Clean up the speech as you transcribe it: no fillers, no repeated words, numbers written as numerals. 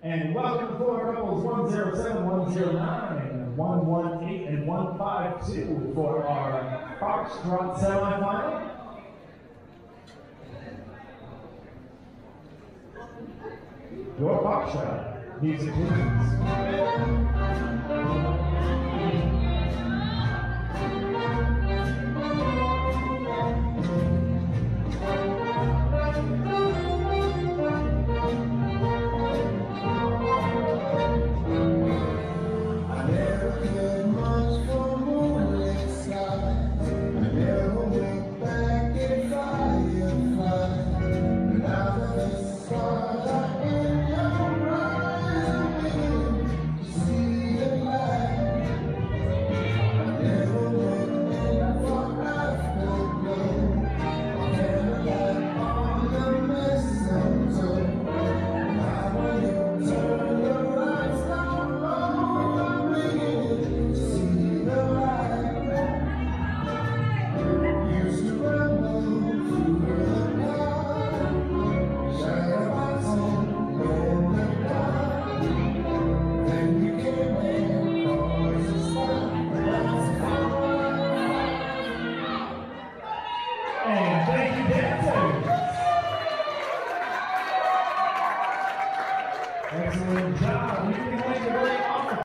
And welcome for couples 107, 109, 118, and 152 for our Foxtrot semifinal. Your Foxtrot music please. And thank you, dancers. Excellent job.